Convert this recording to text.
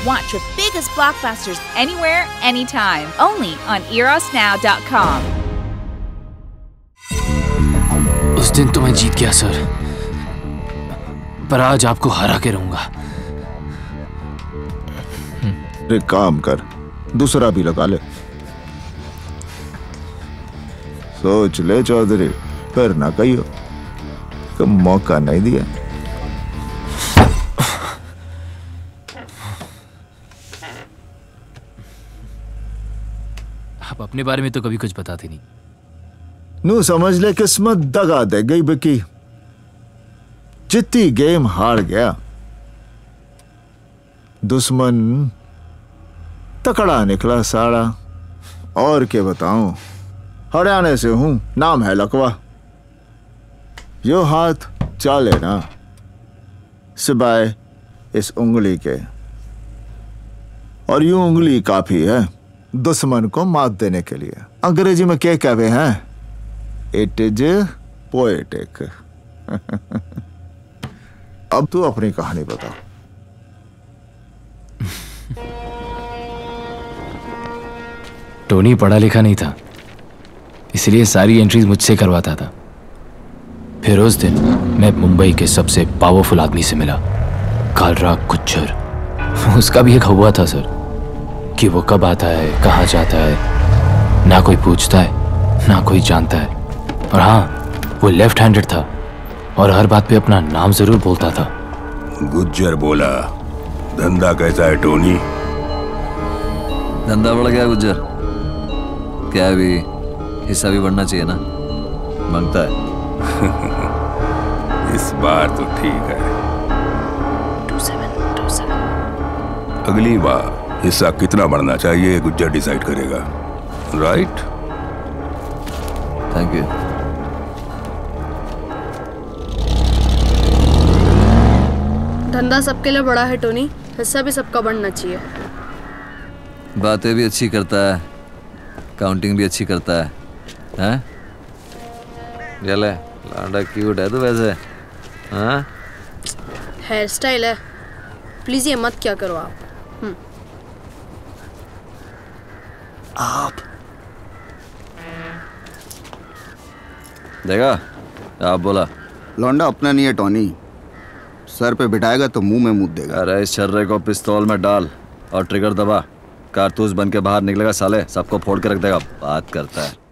watch the biggest blockbusters anywhere, anytime. Only on erosnow.com. उस दिन तो मैं जीत गया सर, पर आज आपको हरा के रहूंगा। एक काम कर, दूसरा भी लगा ले। सोच ले चौधरी, फिर ना कहियो कि मौका नहीं दिया। आप अपने बारे में तो कभी कुछ बताते नहीं। नू समझ ले किस्मत दगा दे गई बिकी। जितनी गेम हार गया, दुश्मन तकड़ा निकला साड़ा। और क्या बताऊं, हरियाणा से हूं, नाम है लकवा। यो हाथ चाले ना सिवाय इस उंगली के, और यूं उंगली काफी है दुश्मन को मात देने के लिए। अंग्रेजी में क्या कहते हैं, इट इज पोएटिक। अब तू अपनी कहानी बता। टोनी पढ़ा लिखा नहीं था, इसलिए सारी एंट्रीज मुझसे करवाता था। फिर उस दिन मैं मुंबई के सबसे पावरफुल आदमी से मिला, कालराग गुज्जर। उसका भी एक हुआ था सर, कि वो कब आता है, कहाँ जाता है, ना कोई पूछता है ना कोई जानता है। और हाँ, वो लेफ्ट हैंडेड था और हर बात पे अपना नाम जरूर बोलता था। गुज्जर बोला, धंधा कैसा है टोनी? धंधा बढ़ गया गुज्जर। क्या भी हिस्सा भी बढ़ना चाहिए ना, मांगता है। इस बार तो ठीक है। 2727 अगली बार हिस्सा कितना बढ़ना चाहिए गुज्जर डिसाइड करेगा, राइट? Thank you. धंधा सबके लिए बड़ा है टोनी, हिस्सा भी सबका बढ़ना चाहिए। बातें भी अच्छी करता है, काउंटिंग भी अच्छी करता है, हैं? चले, लांडा क्यूट है तो वैसे, हाँ? हेयर स्टाइल है, प्लीज ये मत क्या करो आप। देखा, आप बोला लौंडा अपना नहीं है टोनी, सर पे बिठाएगा तो मुंह में मुंह देगा। अरे इस छर्रे को पिस्तौल में डाल और ट्रिगर दबा, कारतूस बन के बाहर निकलेगा साले, सबको फोड़ के रख देगा। बात करता है।